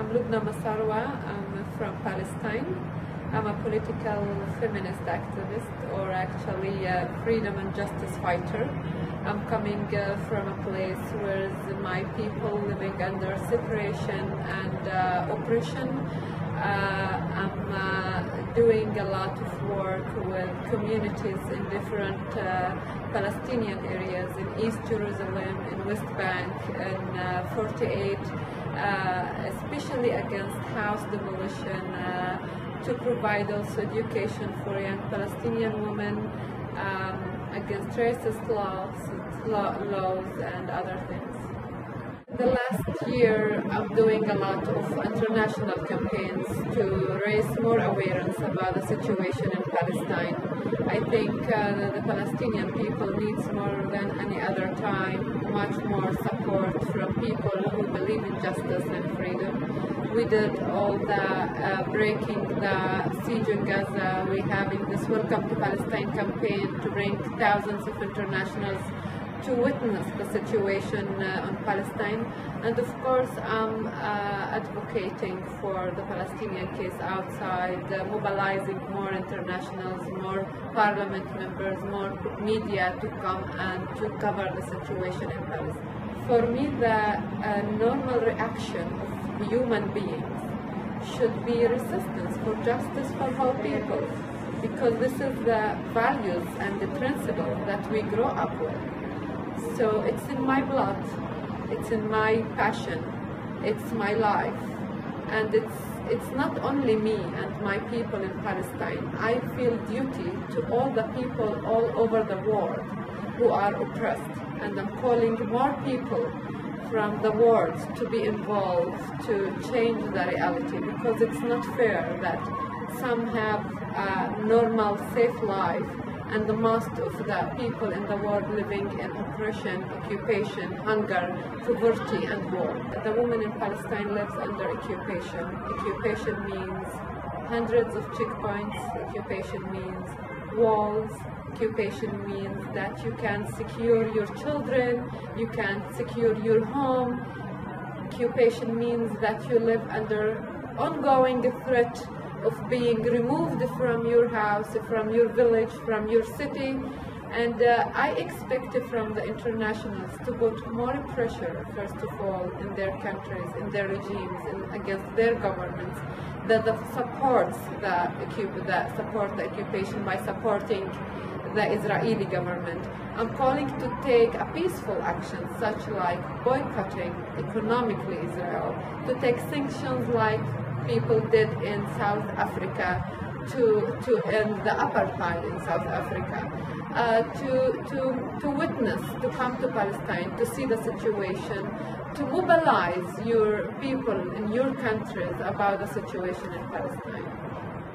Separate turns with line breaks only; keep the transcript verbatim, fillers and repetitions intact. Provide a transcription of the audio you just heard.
I'm Lubna Masarwa. I'm from Palestine. I'm a political feminist activist, or actually a freedom and justice fighter. I'm coming uh, from a place where my people living under separation and uh, oppression. Uh, I'm uh, doing a lot of work with communities in different uh, Palestinian areas, in East Jerusalem, in West Bank, in uh, forty-eight, uh, especially against house demolition, uh, to provide also education for young Palestinian women, um, against racist laws, laws and other things. The last year, I'm doing a lot of international campaigns to raise more awareness about the situation in Palestine. I think uh, the Palestinian people needs more than any other time, much more support from people who believe in justice and freedom. We did all the uh, breaking the siege in Gaza. We're having this Welcome to Palestine campaign to bring thousands of internationals to witness the situation uh, on Palestine, and of course I'm uh, advocating for the Palestinian case outside, uh, mobilizing more internationals, more parliament members, more media to come and to cover the situation in Palestine. For me, the uh, normal reaction of human beings should be resistance for justice for all people, because this is the values and the principle that we grow up with. So it's in my blood, it's in my passion, it's my life, and it's it's not only me and my people in Palestine. I feel duty to all the people all over the world who are oppressed, and I'm calling more people from the world to be involved to change the reality, because it's not fair that some have a normal, safe life and the most of the people in the world living in oppression, occupation, hunger, poverty and war. The woman in Palestine lives under occupation. Occupation means hundreds of checkpoints. Occupation means walls. Occupation means that you can't secure your children, you can't secure your home. Occupation means that you live under ongoing threat of being removed from your house, from your village, from your city. And uh, I expect from the internationals to put more pressure, first of all, in their countries, in their regimes, in, against their governments, that the supports the, the support the occupation by supporting the Israeli government. I'm calling to take a peaceful action, such like boycotting economically Israel, to take sanctions like people did in South Africa to to end the apartheid in South Africa, uh, to to to witness, to come to Palestine, to see the situation, to mobilize your people in your countries about the situation in Palestine.